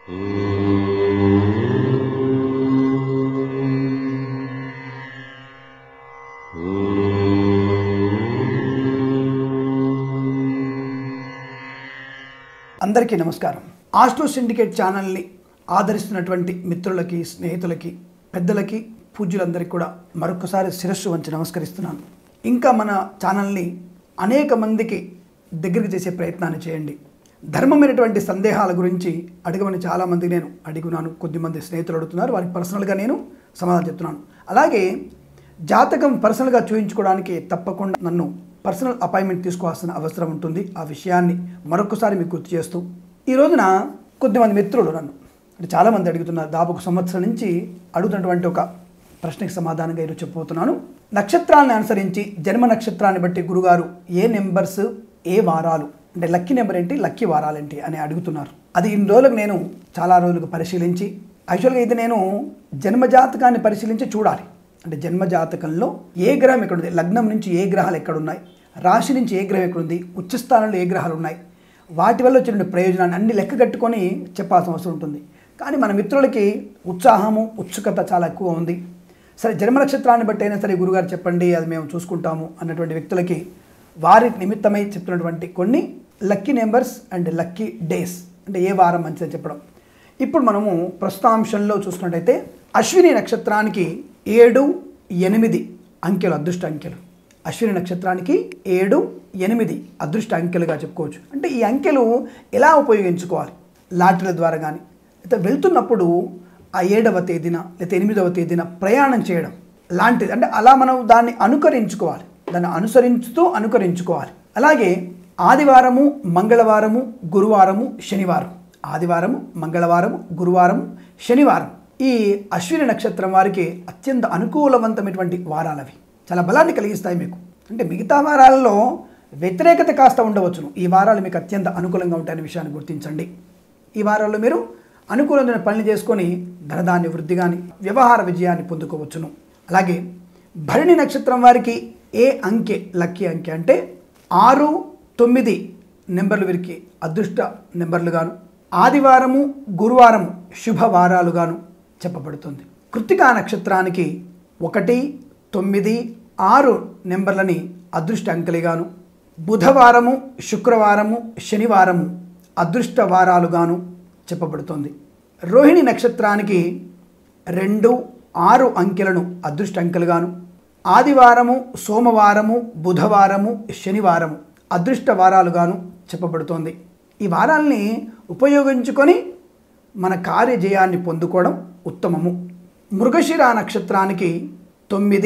అందరికీ నమస్కారం. Astro syndicate ఛానల్ని ఆదరిస్తున్నటువంటి మిత్రులకి, స్నేహితులకి, పెద్దలకి, పూజ్యులందరికీ కూడా మరొకసారి శిరస్సు వంచి నమస్కరిస్తున్నాను. ఇంకా మన ఛానల్ని అనేక మందికి దగ్గరికి చేసే ప్రయత్నాన్ని చేయండి. ధర్మమైనటువంటి సందేహాల గురించి అడగమని చాలామందికి నేను అడుగున్నాను. కొద్దిమంది స్నేహితులు అడుగుతున్నారు, వారికి పర్సనల్గా నేను సమాధానం చెప్తున్నాను. అలాగే జాతకం పర్సనల్గా చూపించుకోవడానికి తప్పకుండా నన్ను పర్సనల్ అపాయింట్మెంట్ తీసుకోవాల్సిన అవసరం ఉంటుంది. ఆ విషయాన్ని మరొకసారి మీకు గుర్తు చేస్తూ, ఈ రోజున కొద్దిమంది మిత్రులు నన్ను అంటే చాలామంది అడుగుతున్నారు, దాదాపు 1 సంవత్సరం నుంచి అడుగుతున్నటువంటి ఒక ప్రశ్నకి సమాధానంగా ఈరోజు చెప్పబోతున్నాను. నక్షత్రాలను అనుసరించి జన్మ నక్షత్రాన్ని బట్టి గురుగారు ఏ నెంబర్స్, ఏ వారాలు అంటే లక్కీ నెంబర్ ఏంటి, లక్కీ వారాలు ఏంటి అని అడుగుతున్నారు. అది ఇన్ని రోజులకు నేను చాలా రోజులకు పరిశీలించి, యాక్చువల్గా అయితే నేను జన్మజాతకాన్ని పరిశీలించి చూడాలి. అంటే జన్మజాతకంలో ఏ గ్రహం ఎక్కడుంది, లగ్నం నుంచి ఏ గ్రహాలు ఎక్కడున్నాయి, రాశి నుంచి ఏ గ్రహం ఎక్కడుంది, ఉచ్చస్థానంలో ఏ గ్రహాలు ఉన్నాయి, వాటి వల్ల వచ్చిన ప్రయోజనాన్ని అన్ని లెక్క కట్టుకొని చెప్పాల్సిన అవసరం ఉంటుంది. కానీ మన మిత్రులకి ఉత్సాహము, ఉత్సుకత చాలా ఎక్కువ ఉంది. సరే, జన్మ నక్షత్రాన్ని బట్టి అయినా సరే గురుగారు చెప్పండి, అది మేము చూసుకుంటాము అన్నటువంటి వ్యక్తులకి వారి నిమిత్తమై చెప్తున్నటువంటి కొన్ని lucky numbers and lucky days, అంటే ఏ వారం మంచిదని చెప్పడం. ఇప్పుడు మనము ప్రస్తుతాంశంలో చూసుకున్నట్టయితే అశ్విని నక్షత్రానికి 7, 8 అంకెలు అదృష్ట అంకెలు. అశ్విని నక్షత్రానికి 7, 8 అదృష్ట అంకెలుగా చెప్పుకోవచ్చు. అంటే ఈ అంకెలు ఎలా ఉపయోగించుకోవాలి, లాటరీల ద్వారా కానీ, అయితే వెళ్తున్నప్పుడు ఆ 7వ తేదీన లేదా 8వ తేదీన ప్రయాణం చేయడం లాంటిది. అంటే అలా మనం దాన్ని అనుకరించుకోవాలి, దాన్ని అనుకరించుకోవాలి. అలాగే ఆదివారము, మంగళవారము, గురువారము, శనివారం. ఆదివారము, మంగళవారము, గురువారము, శనివారం ఈ అశ్విని నక్షత్రం వారికి అత్యంత అనుకూలవంతమైనటువంటి వారాలవి. చాలా బలాన్ని కలిగిస్తాయి మీకు. అంటే మిగతా వారాలలో వ్యతిరేకత కాస్త ఉండవచ్చును, ఈ వారాలు మీకు అత్యంత అనుకూలంగా ఉంటాయనే విషయాన్ని గుర్తించండి. ఈ వారాల్లో మీరు అనుకూలమైన పనులు చేసుకొని ధనధాన్య వృద్ధి కానీ, వ్యవహార విజయాన్ని పొందుకోవచ్చును. అలాగే భరణి నక్షత్రం వారికి ఏ అంకె లక్కీ అంకె అంటే 6, 9 నెంబర్లు వీరికి అదృష్ట నెంబర్లుగాను, ఆదివారము, గురువారము శుభవారాలుగాను చెప్పబడుతుంది. కృత్తికా నక్షత్రానికి 1, 9, 6 నెంబర్లని అదృష్ట అంకెలుగాను, బుధవారము, శుక్రవారము, శనివారము అదృష్ట వారాలుగాను చెప్పబడుతుంది. రోహిణి నక్షత్రానికి 2, 6 అంకెలను అదృష్ట అంకెలుగాను, ఆదివారము, సోమవారము, బుధవారము, శనివారము అదృష్ట వారాలుగాను చెప్పబడుతోంది. ఈ వారాల్ని ఉపయోగించుకొని మన కార్యజయాన్ని పొందుకోవడం ఉత్తమము. మృగశిర నక్షత్రానికి 9,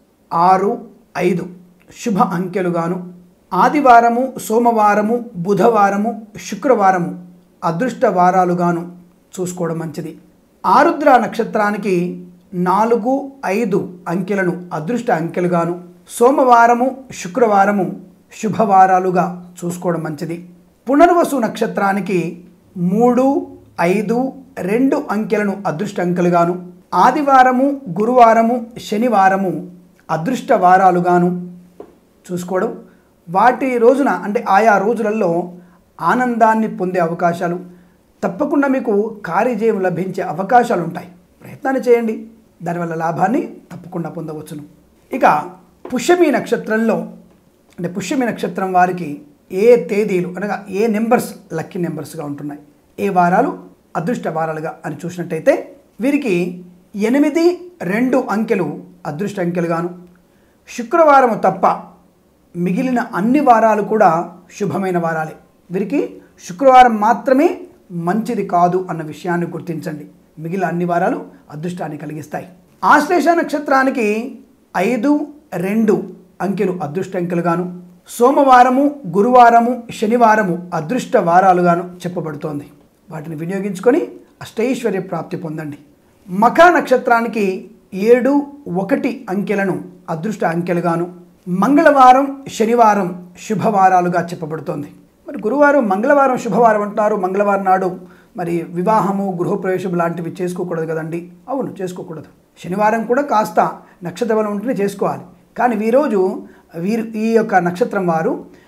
6, 5 శుభ అంకెలుగాను, ఆదివారము, సోమవారము, బుధవారము, శుక్రవారము అదృష్ట వారాలుగాను చూసుకోవడం మంచిది. ఆరుద్ర నక్షత్రానికి 4, 5 అంకెలను అదృష్ట అంకెలుగాను, సోమవారము, శుక్రవారము శుభవారాలుగా చూసుకోవడం మంచిది. పునర్వసు నక్షత్రానికి 3, 5, 2 అంకెలను అదృష్ట అంకెలుగాను, ఆదివారము, గురువారము, శనివారము అదృష్ట వారాలుగాను చూసుకోవడం. వాటి రోజున అంటే ఆయా రోజులలో ఆనందాన్ని పొందే అవకాశాలు, తప్పకుండా మీకు కార్యజయం లభించే అవకాశాలు ఉంటాయి. ప్రయత్నాన్ని చేయండి, దానివల్ల లాభాన్ని తప్పకుండా పొందవచ్చును. ఇక పుష్యమి నక్షత్రంలో అంటే పుష్యమి నక్షత్రం వారికి ఏ తేదీలు అనగా ఏ నెంబర్స్ లక్కీ నెంబర్స్గా ఉంటున్నాయి, ఏ వారాలు అదృష్ట వారాలుగా అని చూసినట్టయితే వీరికి 8, 2 అంకెలు అదృష్ట అంకెలుగాను, శుక్రవారము తప్ప మిగిలిన అన్ని వారాలు కూడా శుభమైన వారాలే. వీరికి శుక్రవారం మాత్రమే మంచిది కాదు అన్న విషయాన్ని గుర్తించండి. మిగిలిన అన్ని వారాలు అదృష్టాన్ని కలిగిస్తాయి. ఆశ్లేష నక్షత్రానికి 5, 2 అంకెలు అదృష్ట అంకెలుగాను, సోమవారము, గురువారము, శనివారము అదృష్ట వారాలుగాను చెప్పబడుతోంది. వాటిని వినియోగించుకొని అష్టైశ్వర్య ప్రాప్తి పొందండి. మఖ నక్షత్రానికి 7, 1 అంకెలను అదృష్ట అంకెలుగాను, మంగళవారం, శనివారం శుభవారాలుగా చెప్పబడుతోంది. మరి గురువారం, మంగళవారం శుభవారం అంటున్నారు. మంగళవారం నాడు మరి వివాహము, గృహప్రవేశం లాంటివి చేసుకోకూడదు కదండి. అవును, చేసుకోకూడదు. శనివారం కూడా కాస్త నక్షత్ర బలం ఉంటేనే చేసుకోవాలి. కానీ ఈరోజు ఈ యొక్క నక్షత్రం వారు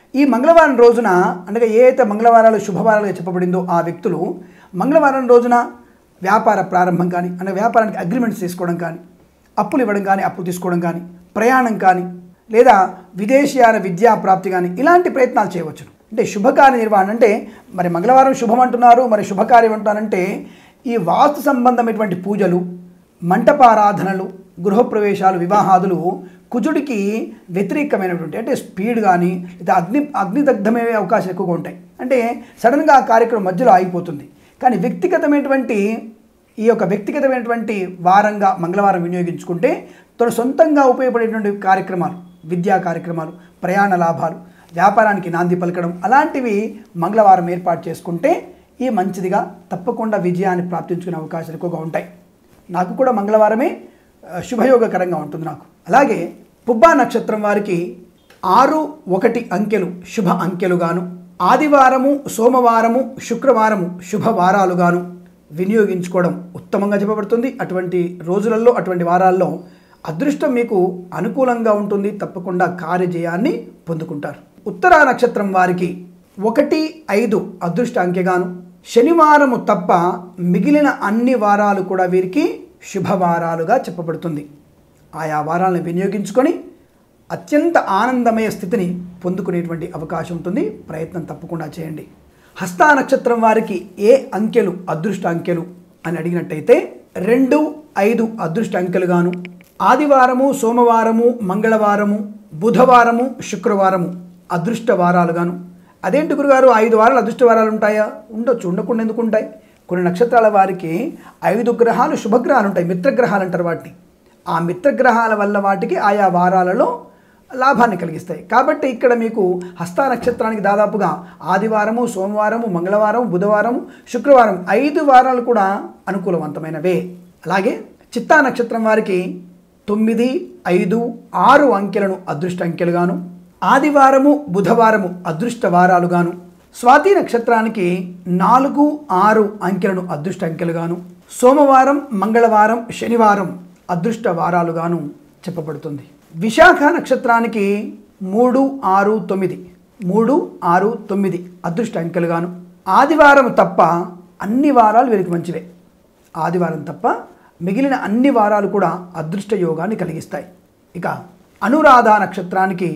ఈ మంగళవారం రోజున అనగా ఏ అయితే మంగళవారాలు శుభవారాలుగా చెప్పబడిందో ఆ వ్యక్తులు మంగళవారం రోజున వ్యాపార ప్రారంభం కానీ అంటే వ్యాపారానికి అగ్రిమెంట్స్ తీసుకోవడం కానీ అప్పులు ఇవ్వడం కానీ అప్పులు తీసుకోవడం కానీ ప్రయాణం కానీ లేదా విదేశీయాన విద్యా ప్రాప్తి కానీ ఇలాంటి ప్రయత్నాలు చేయవచ్చును. అంటే శుభకార్య నిర్వహణ అంటే మరి మంగళవారం శుభం అంటున్నారు, మరి శుభకార్యం అంటారంటే ఈ వాస్తు సంబంధమైనటువంటి పూజలు, మంటపారాధనలు, గృహప్రవేశాలు, వివాహాదులు కుజుడికి వ్యతిరేకమైనటువంటి అంటే స్పీడ్ కానీ లేదా అగ్నిదగ్ధమయ్యే అవకాశాలు ఎక్కువగా ఉంటాయి. అంటే సడన్గా ఆ కార్యక్రమం మధ్యలో ఆగిపోతుంది. కానీ వ్యక్తిగతమైనటువంటి వారంగా మంగళవారం వినియోగించుకుంటే తన సొంతంగా ఉపయోగపడేటువంటి కార్యక్రమాలు, విద్యా కార్యక్రమాలు, ప్రయాణ లాభాలు, వ్యాపారానికి నాంది పలకడం అలాంటివి మంగళవారం ఏర్పాటు చేసుకుంటే ఈ మంచిదిగా తప్పకుండా విజయాన్ని ప్రాప్తించుకునే అవకాశాలు ఎక్కువగా ఉంటాయి. నాకు కూడా మంగళవారమే శుభయోగకరంగా ఉంటుంది నాకు. అలాగే పుబ్బా నక్షత్రం వారికి 6, 1 అంకెలు శుభ అంకెలుగాను, ఆదివారము, సోమవారము, శుక్రవారము శుభవారాలుగాను వినియోగించుకోవడం ఉత్తమంగా చెప్పబడుతుంది. అటువంటి రోజులలో అటువంటి వారాల్లో అదృష్టం మీకు అనుకూలంగా ఉంటుంది. తప్పకుండా కార్యజయాన్ని పొందుకుంటారు. ఉత్తరా నక్షత్రం వారికి 1, 5 అదృష్ట అంకెగాను, శనివారము తప్ప మిగిలిన అన్ని వారాలు కూడా వీరికి శుభవారాలుగా చెప్పబడుతుంది. ఆయా వారాలను వినియోగించుకొని అత్యంత ఆనందమయ స్థితిని పొందుకునేటువంటి అవకాశం ఉంటుంది. ప్రయత్నం తప్పకుండా చేయండి. హస్తా నక్షత్రం వారికి ఏ అంకెలు అదృష్ట అంకెలు అని అడిగినట్టయితే 2, 5 అదృష్ట అంకెలుగాను, ఆదివారము, సోమవారము, మంగళవారము, బుధవారము, శుక్రవారము అదృష్ట వారాలుగాను. అదేంటి గురుగారు 5 వారాలు అదృష్ట వారాలు ఉంటాయా? ఉండొచ్చు, ఉండకుండా ఎందుకు ఉంటాయి? కొన్ని నక్షత్రాల వారికి 5 గ్రహాలు శుభగ్రహాలు ఉంటాయి, మిత్రగ్రహాలు అంటారు వాటిని. ఆ మిత్రగ్రహాల వల్ల వాటికి ఆయా వారాలలో లాభాన్ని కలిగిస్తాయి. కాబట్టి ఇక్కడ మీకు హస్త నక్షత్రానికి దాదాపుగా ఆదివారము, సోమవారము, మంగళవారం, బుధవారం, శుక్రవారం 5 వారాలు కూడా అనుకూలవంతమైనవే. అలాగే చిత్తా నక్షత్రం వారికి 9, 5, 6 అంకెలను అదృష్ట అంకెలుగాను, ఆదివారము, బుధవారము అదృష్ట వారాలుగాను, స్వాతి నక్షత్రానికి 4, 6 అంకెలను అదృష్ట అంకెలుగాను, సోమవారం, మంగళవారం, శనివారం అదృష్ట వారాలుగాను చెప్పబడుతుంది. విశాఖ నక్షత్రానికి 3, 6, 9 అదృష్ట అంకెలుగాను, ఆదివారం తప్ప అన్ని వారాలు వీరికి మంచివే. ఆదివారం తప్ప మిగిలిన అన్ని వారాలు కూడా అదృష్ట యోగాన్ని కలిగిస్తాయి. ఇక అనురాధ నక్షత్రానికి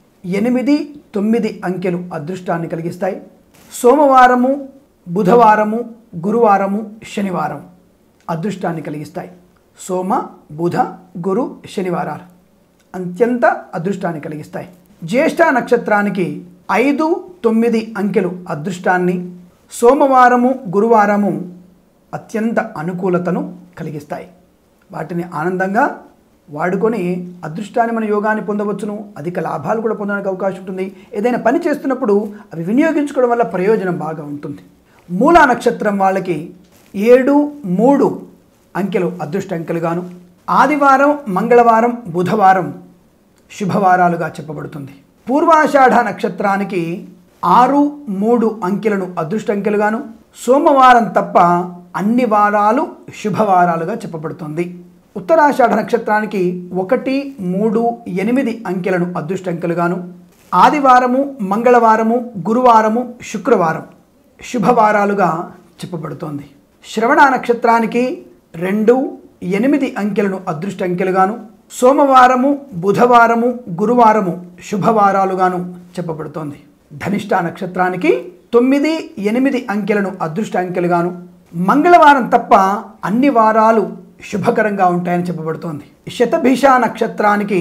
8, 9 అంకెలు అదృష్టాన్ని కలిగిస్తాయి. సోమవారము, బుధవారము, గురువారము, శనివారం అదృష్టాన్ని కలిగిస్తాయి. సోమ, బుధ, గురు, శనివారాలు అత్యంత అదృష్టాన్ని కలిగిస్తాయి. జ్యేష్ఠ నక్షత్రానికి 5, 9 అంకెలు అదృష్టాన్ని, సోమవారము, గురువారము అత్యంత అనుకూలతను కలిగిస్తాయి. వాటిని ఆనందంగా వాడుకొని అదృష్టాన్ని మన యోగాన్ని పొందవచ్చును. అధిక లాభాలు కూడా పొందడానికి అవకాశం ఉంటుంది. ఏదైనా పని చేస్తున్నప్పుడు అవి వినియోగించుకోవడం వల్ల ప్రయోజనం బాగా ఉంటుంది. మూలా నక్షత్రం వాళ్ళకి 7, 3 అంకెలు అదృష్ట అంకెలుగాను, ఆదివారం, మంగళవారం, బుధవారం శుభవారాలుగా చెప్పబడుతుంది. పూర్వాషాఢ నక్షత్రానికి 6, 3 అంకెలను అదృష్ట అంకెలుగాను, సోమవారం తప్ప అన్ని వారాలు శుభవారాలుగా చెప్పబడుతుంది. ఉత్తరాషాఢ నక్షత్రానికి 1, 3, 8 అంకెలను అదృష్ట అంకెలుగాను, ఆదివారము, మంగళవారము, గురువారము, శుక్రవారం శుభవారాలుగా చెప్పబడుతోంది. శ్రవణ నక్షత్రానికి 2, 8 అంకెలను అదృష్ట అంకెలుగాను, సోమవారము, బుధవారము, గురువారము శుభవారాలుగాను చెప్పబడుతోంది. ధనిష్ట నక్షత్రానికి 9, 8 అంకెలను అదృష్ట అంకెలుగాను, మంగళవారం తప్ప అన్ని వారాలు శుభకరంగా ఉంటాయని చెప్పబడుతోంది. శతభిష నక్షత్రానికి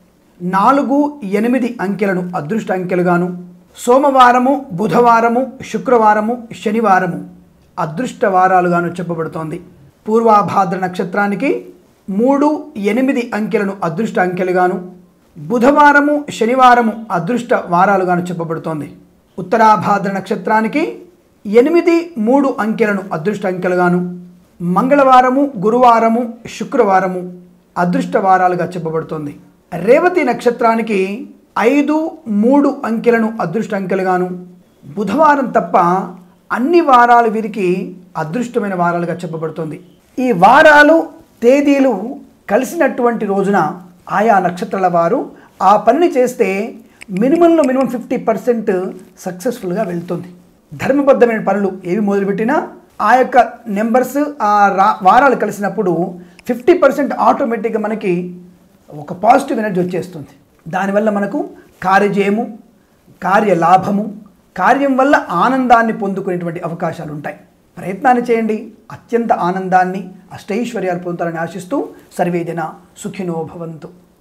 4, 8 అంకెలను అదృష్ట అంకెలుగాను, సోమవారము, బుధవారము, శుక్రవారము, శనివారము అదృష్ట వారాలుగాను చెప్పబడుతోంది. పూర్వాభాద్ర నక్షత్రానికి 3, 8 అంకెలను అదృష్ట అంకెలుగాను, బుధవారము, శనివారము అదృష్ట వారాలుగాను చెప్పబడుతోంది. ఉత్తరాభాద్ర నక్షత్రానికి 8, 3 అంకెలను అదృష్ట అంకెలుగాను, మంగళవారము, గురువారము, శుక్రవారము అదృష్ట వారాలుగా చెప్పబడుతోంది. రేవతి నక్షత్రానికి 5, 3 అంకెలను అదృష్ట అంకెలుగాను, బుధవారం తప్ప అన్ని వారాలు వీరికి అదృష్టమైన వారాలుగా చెప్పబడుతుంది. ఈ వారాలు, తేదీలు కలిసినటువంటి రోజున ఆయా నక్షత్రాల వారు ఆ పనిని చేస్తే మినిమంలో మినిమం 50% సక్సెస్ఫుల్గా వెళ్తుంది. ధర్మబద్ధమైన పనులు ఏవి మొదలుపెట్టినా ఆ యొక్క నెంబర్స్ ఆ వారాలు కలిసినప్పుడు 50% ఆటోమేటిక్గా మనకి ఒక పాజిటివ్ ఎనర్జీ వచ్చేస్తుంది. దానివల్ల మనకు కార్యజయము, కార్యలాభము, కార్యం వల్ల ఆనందాన్ని పొందుకునేటువంటి అవకాశాలు ఉంటాయి. ప్రయత్నాన్ని చేయండి. అత్యంత ఆనందాన్ని, అష్టైశ్వర్యాలు పొందుతారని ఆశిస్తూ సర్వేజన సుఖినో భవంతు.